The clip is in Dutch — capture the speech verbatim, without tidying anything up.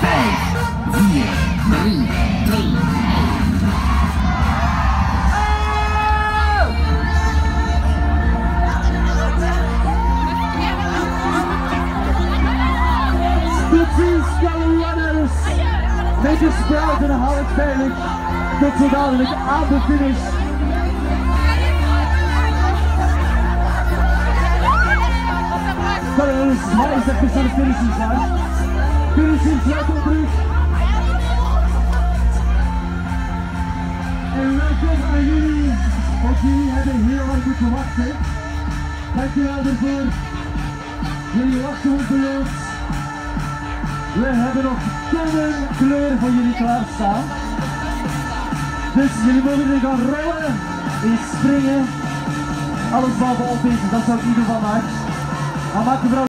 vijf, vier, drie, twee, De drie snelle runners met de spruit en de Howard Felix tot zo dadelijk aan de finish. Zullen we eens maar eens even naar de finishing gaan. Finishing Sleutelbrug. En welkom aan jullie, want jullie hebben heel lang moeten wachten. Dankjewel daarvoor. Jullie wachten op de ons. We hebben nog tonnen kleuren voor jullie klaarstaan. Dus jullie mogen er gaan rollen, in springen, alles behalve opeten, dat zou ik niet doen vandaag. Maar maak er vooral